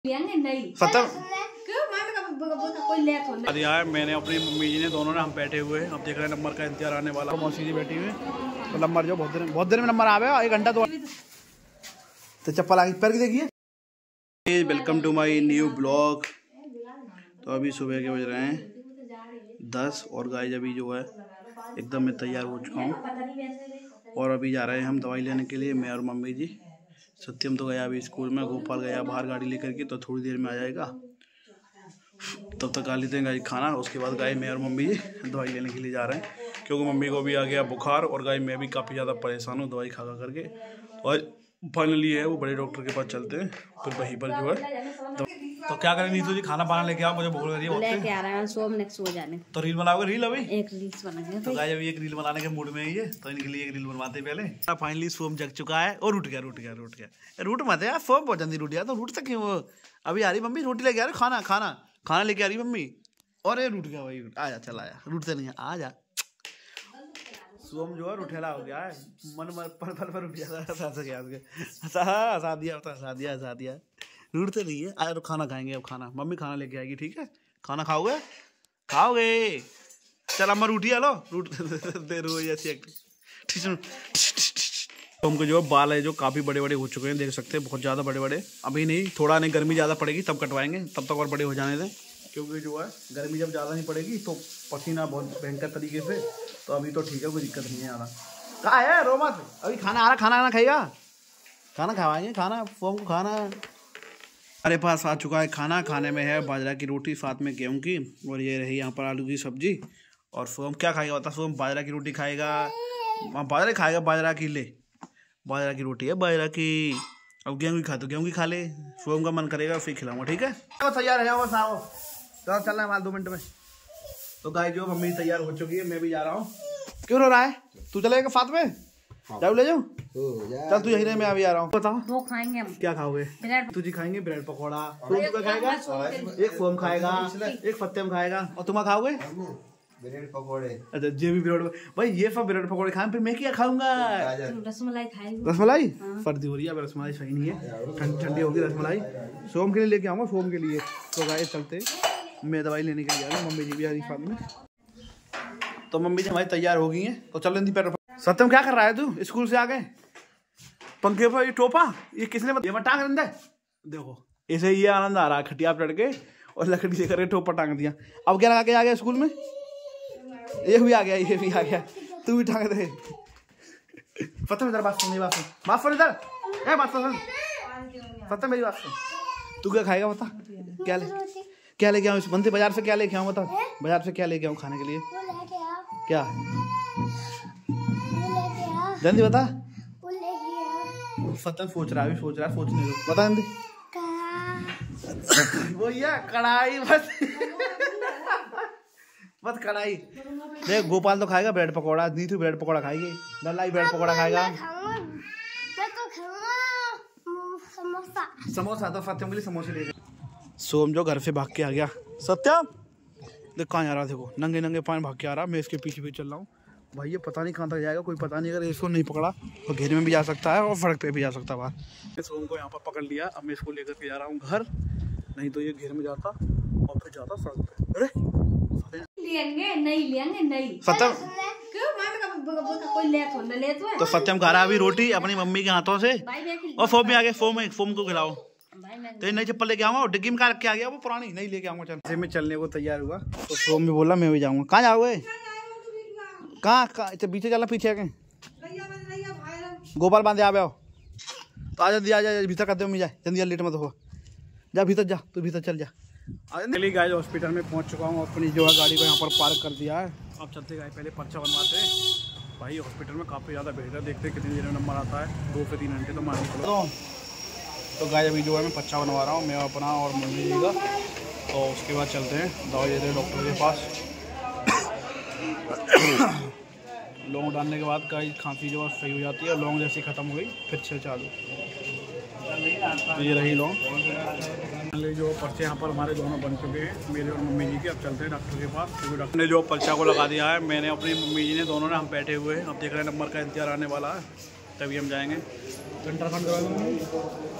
दिया है मैंने अपनी मम्मी जी ने, दोनों ने, हम बैठे हुए हैं। अब देख रहे हैं नंबर का इंतजार आने वाला। मौसी जी बैठी हुई है तो नंबर जो बहुत देर में नंबर आवे, 1 घंटा तो चप्पल आगे पैर की देखिए। Welcome to my new blog. तो अभी सुबह के बज रहे हैं 10 और गाइस अभी जो है एकदम मैं तैयार हो चुका हूँ और अभी जा रहे हैं हम दवाई लेने के लिए, मैं और मम्मी जी। सत्यम तो गया अभी स्कूल में, गोपाल गया बाहर गाड़ी लेकर के, तो थोड़ी देर में आ जाएगा। तब तक खा लेते हैं गाय खाना, उसके बाद गाय मैं और मम्मी जी दवाई लेने के लिए जा रहे हैं, क्योंकि मम्मी को भी आ गया बुखार और गाय मैं भी काफ़ी ज़्यादा परेशान हूँ दवाई खा करके। और फाइनली है वो बड़े डॉक्टर के पास चलते हैं, फिर वहीं पर जो है तो क्या करें नीतू जी, खाना बाना लेके आओ, मुझे भूख लग रही है। लेके आ रहे हैं सोम नेक्स्ट हो जाने, तो रील बनाओगे? रील अभी एक रील्स बनाएंगे। तो गाइस अभी एक रील बनाने के मूड में ही है, तो इनके लिए एक रील बनवाते पहले। फाइनली सोम जग चुका है और उठ गया। रूट मत यार, सोम बहुत जल्दी रूट गया, तो रूट सके वो। अभी आ रही मम्मी रोटी लेके आ रही, खाना लेके आ रही मम्मी। और ये रूट गया भाई, आजा चल आया, रूटते नहीं है, आजा। सोम जो है रुठेला हो गया है, मन पर उठ गया, हंसा दिया। रूठते नहीं है, आया तो खाना खाएंगे। अब खाना मम्मी खाना लेके आएगी, ठीक है? खाना खाओगे? चल अम्मा रूटी लो, रूट दे रोज ऐसी एक्टिंग। उनको जो बाल है जो काफ़ी बड़े बड़े हो चुके हैं, देख सकते हैं, बहुत ज़्यादा बड़े बड़े। अभी नहीं, थोड़ा नहीं, गर्मी ज़्यादा पड़ेगी तब कटवाएंगे, तब तक और बड़े हो जाने दें, क्योंकि जो है गर्मी जब ज़्यादा नहीं पड़ेगी तो पसीना बहुत भयंकर तरीके से। तो अभी तो ठीक है, कोई दिक्कत नहीं है। आ रहा कहाँ है, रो मत, अभी खाना आ रहा, खाना खाएगा, खाना खवाएंगे, खाना फोम को खाना। हमारे पास आ चुका है खाना, खाने में है बाजरा की रोटी, साथ में गेहूं की, और ये रही यहाँ पर आलू की सब्जी। और सोम क्या खाएगा बता? सोम बाजरा की रोटी खाएगा, बाजरा खाएगा, बाजरा की रोटी है, बाजरा की। अब गेहूं की खा तो गेहूं की खा ले, सोम का मन करेगा फिर खिलाऊंगा, ठीक है? तो तैयार है बस, आओ तो चलना है माल 2 मिनट में। तो गाय जो मम्मी तैयार हो चुकी है, मैं भी जा रहा हूँ। क्यों रो रहा है? तू चलेगा साथ में? जाओ ले जाओ, चल तू यही रहे, मैं अभी आ रहा हूँ। बताओ वो खाएंगे हम, क्या खाओगे? तुझे खाएंगे ब्रेड पकौड़ा, तुम खाएगा, एक फोम खाएगा, एक सत्यम खाएगा, और तुम खाओगे ब्रेड पकौड़े। अच्छा ये भी ब्रेड भाई, ये सब ब्रेड पकौड़े खाएं, फिर मैं क्या खाऊंगा? रसमलाई खाएंगे। रसमलाई? सर्दी हो रही है, अब रसमलाई सही नहीं है, ठंडी होगी रसमलाई। सोम के लिए लेके आऊंगा, सोम के लिए। तो गाय चलते, मैं दवाई लेने के लिए आ रहा हूँ, मम्मी जी भी आ रही साथ में। तो मम्मी जी हमारी तैयार हो गई हैं, तो चल लेंदी पैर। सत्यम क्या कर रहा है तू? स्कूल से आ गए, पंखे पर ये टोपा, ये किसने ये टांग रंदा है? देखो ऐसे ये आनंद आ रहा है, खटिया पर के और लकड़ी से करके टोपा टांग दिया। अब क्या लगा के आ गया स्कूल में? ये भी आ गया, तू भी टांग दे। सत्यम इधर बात सुन, इधर सत्यम मेरी बात सुन। तू क्या खाएगा बता? क्या लेके आऊँ? बनते बाजार से क्या लेके आऊँ बता? बाजार से क्या लेके आऊँ खाने के लिए? क्या जल्दी बता। सत्यम सोच रहा है, सोचने दो, बता जल्दी। वो ये कढ़ाई बस कढ़ाई। देख गोपाल तो खाएगा ब्रेड पकौड़ा, नीतू ब्रेड पकौड़ा खाएगी, लल्लाई ब्रेड पकौड़ा खाएगा, समोसा तो सत्यम के लिए समोसे ले। सोम जो घर से भाग के आ गया, सत्यम देख कहाँ जा रहा, देखो नंगे पानी भाग के आ रहा, मैं इसके पीछे चल रहा हूँ। भाई ये पता नहीं कहाँ तक जाएगा, कोई पता नहीं, अगर इसको नहीं पकड़ा तो घेरे में भी जा सकता है और सड़क पे भी जा सकता है बाहर। मैं सोम को यहाँ पर पकड़ लिया, अब मैं इसको लेकर के जा रहा हूँ घर, नहीं तो ये घेरे में जाता और फिर जाता सड़क पे। अरे नहीं सत्यम, तो सत्यम खा रहा है अभी रोटी अपनी मम्मी के हाथों से, और फोम में आ गया, फोम को खिलाओ। तो नई चप्पल लेके आऊंगा, और डिग्गी में क्या रख के आ गया, वो पुरानी नहीं लेके आऊंगा। चल मैं चलने को तैयार हुआ, तो सोम भी बोला मैं भी जाऊंगा। कहाँ जाओगे? कहाँ पीछे चलना, पीछे आके गोपाल बांधे आ, तो आ जा भीतर कर दे, मैं जाए जल्दी, लेट मत हो, जा भीतर जा, तू भीतर चल जा। चलिए गाइस हॉस्पिटल में पहुंच चुका हूँ, अपनी जो है गाड़ी को यहाँ पर पार्क कर दिया है। अब चलते गाइस, पहले पर्चा बनवाते हैं। भाई हॉस्पिटल में काफ़ी ज़्यादा भीड़ है, देखते हैं कितनी देर में नंबर आता है, 2 से 3 घंटे तो मान लो। तो गाइस अभी जो है मैं पर्चा बनवा रहा हूँ, मैं अपना और मम्मी जी का, तो उसके बाद चलते हैं दवाई देते हैं डॉक्टर के पास। लौंग डालने के बाद गाइस खांसी जो है सही हो जाती है, लौंग जैसे ख़त्म हो गई फिर से चालू। तो ये रही लौंग, जो पर्चे यहाँ पर हमारे दोनों बन चुके हैं, मेरे और मम्मी जी के। अब चलते हैं डॉक्टर के पास, क्योंकि डॉक्टर ने जो पर्चा को लगा दिया है, मैंने अपनी मम्मी जी ने, दोनों ने, हम बैठे हुए हैं। अब देख रहे हैं नंबर का इंतजार आने वाला है, तभी हम जाएंगे। अल्ट्रासाउंड करवा दूँगा।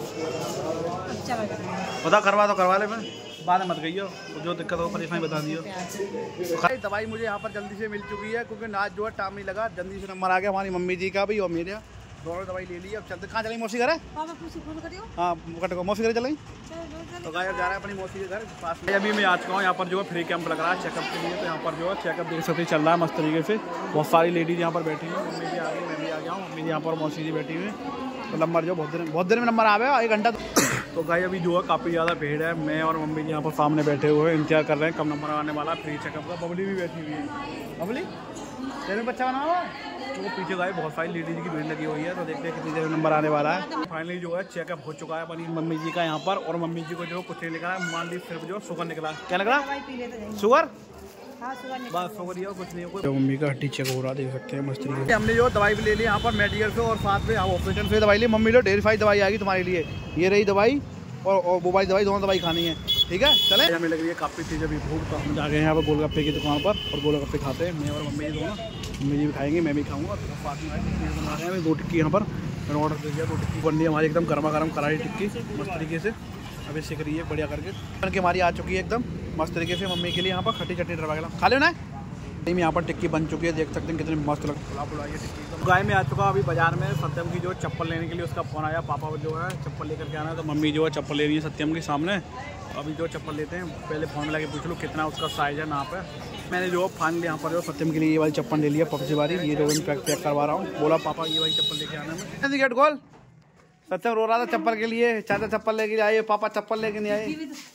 बता करवा तो करवा ले, मैं बाद में मत गई हो, जो दिक्कत हो परेशानी बता दियो। दवाई मुझे यहाँ पर जल्दी से मिल चुकी है क्योंकि नाच जो है टाइम नहीं लगा, जल्दी से नंबर आ गया हमारी मम्मी जी का भी और मेरे, दोनों दवाई ले ली। अब चलते, कहाँ चलेंगे मौसी घर है? हाँ मौसी घर चलेंगे। तो गाय जा रहा है अपनी मौसी के घर पास में। अभी मैं आ चुका हूँ यहाँ पर जो है फ्री कैंप लग रहा है चेकअप के लिए। तो यहाँ पर जो है चेकअप देख सकते चल रहा है मस्त तरीके से। बहुत सारी लेडीज यहाँ पर बैठी हुई, मम्मी जी आ गई, मैं भी आ गया हूँ, मम्मी जी यहाँ पर मौसी जी बैठी हुई है। तो नंबर जो बहुत देर में नंबर आ गया, 1 घंटा। तो गाय अभी जो है काफ़ी ज़्यादा भीड़ है, मैं और मम्मी जी यहाँ पर सामने बैठे हुए इंतजार कर रहे हैं कब नंबर आने वाला फ्री चेकअप का। बबली भी बैठी हुई है, बबली तेरे बच्चा बना हुआ है। तो पीछे गाय बहुत सारी लेडीज की भीड़ लगी हुई है, तो देखते हैं कितनी देर में नंबर आने वाला है। फाइनली जो है चेकअप हो चुका है अपनी मम्मी जी का यहाँ पर, और मम्मी जी को जो कुछ नहीं निकला है, मान ली सिर्फ जो शुगर निकला। क्या निकला? शुगर। बस शुगर ही हो, कुछ नहीं हो। तो मम्मी का हड्डी चेक हो रहा देख सकते हैं मस्त तरीके से। हमने जो दवाई भी ले ली यहाँ पर मेडिकल से, और साथ में हॉस्पिटल से दवाई ली। मम्मी जो ढेर सारी दवाई आएगी तुम्हारे लिए, ये रही दवाई और मोबाइल दवाई, दोनों दवाई खानी है, ठीक है। चले, हमें लग रही है काफ़ी चीज़ें भी भूख, तो हम जा गए हैं यहाँ पर गोलगप्पे की दुकान पर और गोलगप्पे खाते हैं, मैं और मम्मी जी दोनों। मम्मी जी भी खाएंगे, मैं भी खाऊंगा। तो साथ में बना रहे हैं 2 टिक्की यहाँ पर, मैंने ऑर्डर दे दिया। 2 टिक्की बन रही है हमारी एकदम गर्मा गर्म करारी टिक्की मस्त तरीके से, अभी सीख रही है बढ़िया करके बन के हमारी आ चुकी है एकदम मस्त तरीके से। मम्मी के लिए यहाँ पर खट्टी चटनी डरवा के खा लेना है। यहाँ पर टिक्की बन चुकी है, देख सकते हैं कितनी मस्त लगती है टिक्की। गाय में आ चुका अभी बाजार में सत्यम की जो चप्पल लेने के लिए उसका फ़ोन आया, पापा जो है चप्पल लेकर के आना है। तो मम्मी जो है चप्पल ले रही है सत्यम के सामने। अभी जो चप्पल लेते हैं पहले फ़ोन में लगे पूछ लो कितना उसका साइज़ है ना पे। मैंने जो फाइनली यहाँ पर जो सत्यम के लिए ये वाली चप्पल ले लिया, पबजी वाली। ये जो मैं पैक करवा रहा हूँ, बोला पापा ये वाली चप्पल लेके आना है। गेट खोल। सत्यम रो रहा था चप्पल के लिए, चाचा चप्पल लेके आए, पापा चप्पल लेके नहीं आए।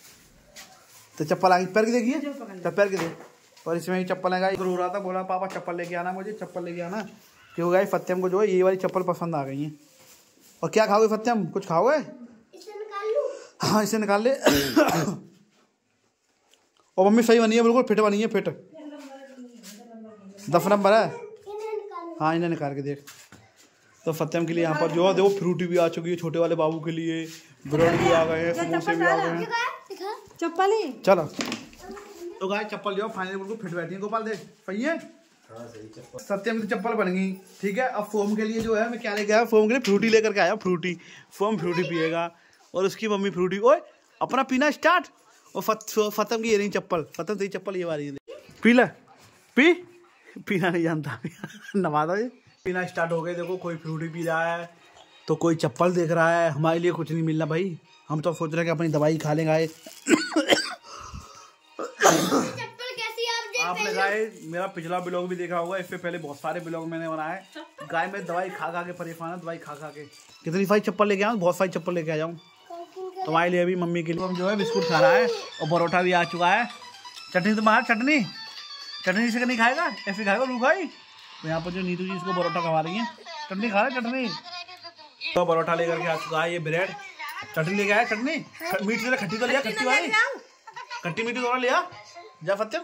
तो चप्पल आ गई, पैर की देखिए, पैर की देख, और इसमें ही चप्पल है। रो रहा था, बोला पापा चप्पल लेके आना, मुझे चप्पल लेके आना। क्यों गाइस सत्यम को जो है ये वाली चप्पल पसंद आ गई है। और क्या खाओगे सत्यम, कुछ खाओगे? हाँ इसे निकाल ले। और मम्मी सही बनी है, बिल्कुल फिट बनी है, फिट 10 नंबर है। हाँ इन्हें निकाल के देख। तो सत्यम के लिए यहाँ पर जो है देखो फ्रूटी भी आ चुकी है, छोटे वाले बाबू के लिए ब्रेड भी आ गए हैं, समोसे भी आ गए हैं। चप्पल ही चलो तो गाय चप्पल जो फाइनली बिल्कुल फिट बैठी है। गोपाल देख सही है, सत्यम की चप्पल बन गई, ठीक है। अब फोम के लिए जो है मैं क्या लेके आया, फोम के लिए फ्रूटी लेकर के आया, फ्रूटी। फोम फ्रूटी पिएगा और उसकी मम्मी फ्रूटी। ओए अपना पीना स्टार्ट। और फतम की ये नहीं चप्पल, फतम तेरी चप्पल ये वाली है, पी ले, पी। पीना नहीं जानता नवा दो। ये पीना स्टार्ट हो गए, देखो कोई फ्रूटी पी रहा है तो कोई चप्पल देख रहा है। हमारे लिए कुछ नहीं मिल रहा भाई, हम तो सोच रहे हैं कि अपनी दवाई खा लेंगे। आपने गाय मेरा पिछला ब्लॉग भी देखा होगा, इससे पहले बहुत सारे ब्लॉग मैंने बनाए। गाय में दवाई खा खा के परेशान है, दवाई खा खा के। कितनी सारी चप्पल लेके आऊँ, बहुत सारी चप्पल लेके आ जाऊँ। तुम्हारे लिए भी मम्मी के लिए हम जो है बिस्कुट खा रहा है और परोठा भी आ चुका है। चटनी तो बाहर, चटनी चटनी से नहीं खाएगा, ऐसे खाएगा रू खाई। तो यहाँ पर जो नीतू जी इसको परोठा खवा रही है, चटनी खा रहा है, चटनी। तो परोठा लेकर के आ चुका है, ये ब्रेड, चटनी लेके आया, चटनी मीठी से खट्टी तो लिया, खट्टी वाली खट्टी मीठी दोनों लिया जा सत्यम।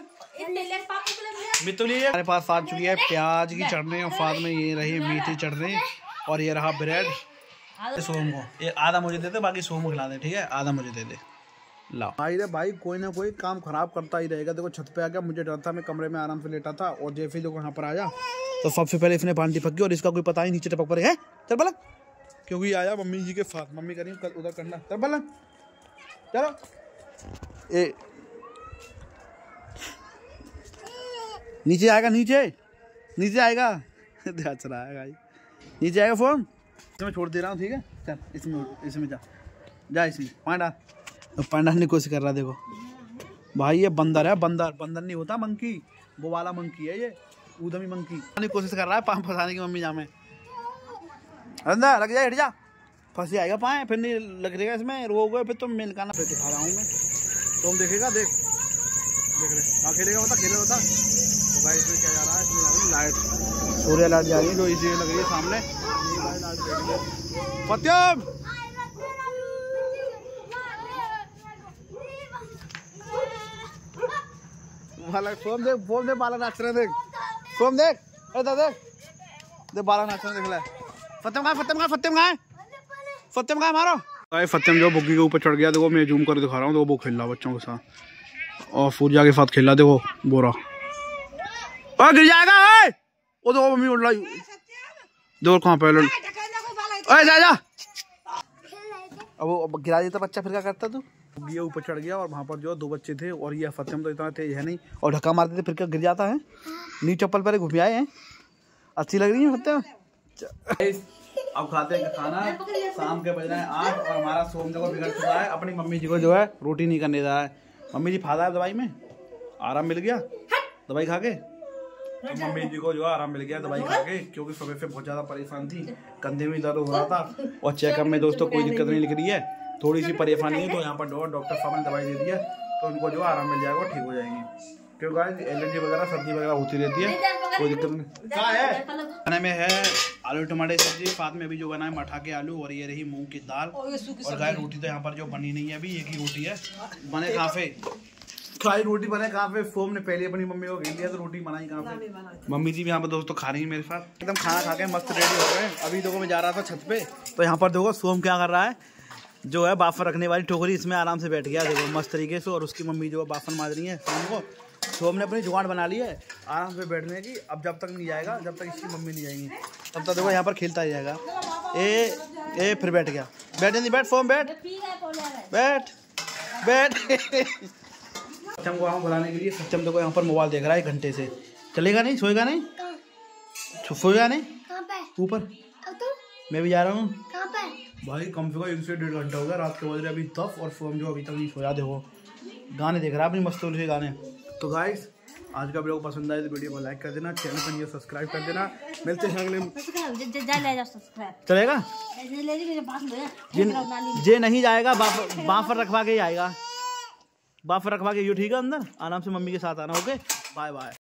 हमारे पास आ चुकी है प्याज की चटनी और साथ में ये रही मीठी चटनी और ये रहा ब्रेड। सोम को ये आधा मुझे दे दे, बाकी सोम को खिला दे, ठीक है। आधा मुझे दे दे, लाओ। भाई रे भाई कोई ना कोई काम खराब करता ही रहेगा। देखो छत पे आ गया, मुझे डर था, मैं कमरे में आराम से लेटा था और जैसे ही देखो यहाँ पर आया तो सबसे पहले इसने पानी पकी और इसका कोई पता ही नीचे टपक पड़े है। चल बलक, क्योंकि आया मम्मी जी के साथ, मम्मी करी कल उधर करना। चल बलक चलो, ए नीचे आएगा, नीचे आएगा। अच्छा रहा है भाई, नीचे आएगा फोन। इसमें छोड़ दे रहा हूँ, ठीक है। चल इसमें जा इसमें पांडा। तो पांडा ने कोशिश कर रहा, देखो भाई ये बंदर है, बंदर नहीं होता, मंकी, वो वाला मंकी है ये, ऊधमी मंकी। कोशिश कर रहा है पाँव फंसाने की मम्मी जामे। अंदर लग जाए, हट जा, फंस जाएगा पाए, फिर नहीं लग रहेगा इसमें, रो गए फिर तो मैं निकालना फिर दिखा रहा हूँ मैं, तुम देखेगा, देख रहे खेलेगा होता, खेले होता। तो भाई इसमें क्या जा रहा है, इसमें लाइट, सूर्य लाइट जा रही है जो इसी लग रही है सामने। सत्यम सोम देख बाला नाच रहे, देख सोम देख, अरे देख बाला नाच रहे, देख ले। फत्यम कहाँ मारो। भाई फत्यम जो बुग्गी के ऊपर चढ़ गया, देखो मैं जूम कर दिखा रहा हूँ, तो वो खेल रहा बच्चों के साथ और सूर्या के साथ खेल रहा, देखो बोरा गिर जाएगा। वो देखो मम्मी उड़ रही, देखो कहाँ पे जा अब वो गिरा देता बच्चा, फिर क्या करता तू? ये ऊपर चढ़ गया और वहाँ पर जो 2 बच्चे थे और ये सत्यम तो इतना तेज है नहीं और धक्का मारते थे फिर क्या गिर जाता है। नी चप्पल पर घूम आए हैं, अच्छी लग रही है सत्यम। अब खाते हैं खाना, शाम के बज रहे हैं 8 और हमारा सोम जो बिगड़ चुका है। अपनी मम्मी जी को जो है रोटी नहीं करने जा रहा है। मम्मी जी फायदा है दवाई में, आराम मिल गया दवाई खा के। तो मम्मी जी को जो आराम मिल गया दवाई खा के, क्योंकि सुबह से बहुत ज़्यादा परेशान थी, कंधे में दर्द हो रहा था और चेकअप में दोस्तों कोई दिक्कत नहीं लिख रही है, थोड़ी सी परेशानी है। तो यहाँ पर डॉक्टर साहब ने दवाई दे दी है तो उनको जो आराम मिल जाएगा, ठीक हो जाएंगे। क्योंकि एलर्जी वगैरह सर्दी वगैरह होती रहती है, कोई दिक्कत नहीं। क्या है खाने में? है आलू टमाटर सब्जी, साथ में भी जो बना है मठा के आलू और ये रही मूंग की दाल। और गाय रोटी तो यहाँ पर जो बनी नहीं है अभी, एक ही रोटी है। बने काफे खाई रोटी बने कहाँ पे? सोम ने पहले अपनी मम्मी को घेर लिया तो रोटी बनाई कहाँ पे? मम्मी जी भी यहाँ पर दोस्तों खा रही है मेरे साथ, एकदम खाना खा के मस्त रेडी हो गए। अभी देखो मैं जा रहा था छत पे, तो यहाँ पर देखो सोम क्या कर रहा है, जो है बाफर रखने वाली टोकरी इसमें आराम से बैठ गया देखो मस्त तरीके से। और उसकी मम्मी जो है बाफर मार रही है सोम को। सोम ने अपनी जुगाड़ बना ली है आराम से बैठने की। अब जब तक नहीं जाएगा, जब तक इसकी मम्मी नहीं जाएंगी, तब तक देखो यहाँ पर खेलता जाएगा। ए फिर बैठ गया, बैठ नहीं, बैठ सोम, बैठ बैठ बैठ। सत्यम को बुलाने के लिए, सत्यम देखो यहाँ पर मोबाइल देख रहा है 1 घंटे से। चलेगा नहीं, सोएगा नहीं, सोएगा नहीं ऊपर। मैं भी जा रहा हूँ भाई, कम से कम 1 से 1.5 घंटा हो गया, रात के बज रहे अभी 10 और सोम जो अभी तक नहीं सोया। देखो गाने देख रहा है अपनी मस्त से गाने। तो गाइस आज का वीडियो पसंद आए तो वीडियो को लाइक कर देना, चैनल पर नहीं सब्सक्राइब कर देना। मिलते हैं अगले। चलेगा जे नहीं जाएगा, बाफर रखवा के ही आएगा, बाफर रखवा के यू ठीक है अंदर आराम से मम्मी के साथ आना। Okay bye bye.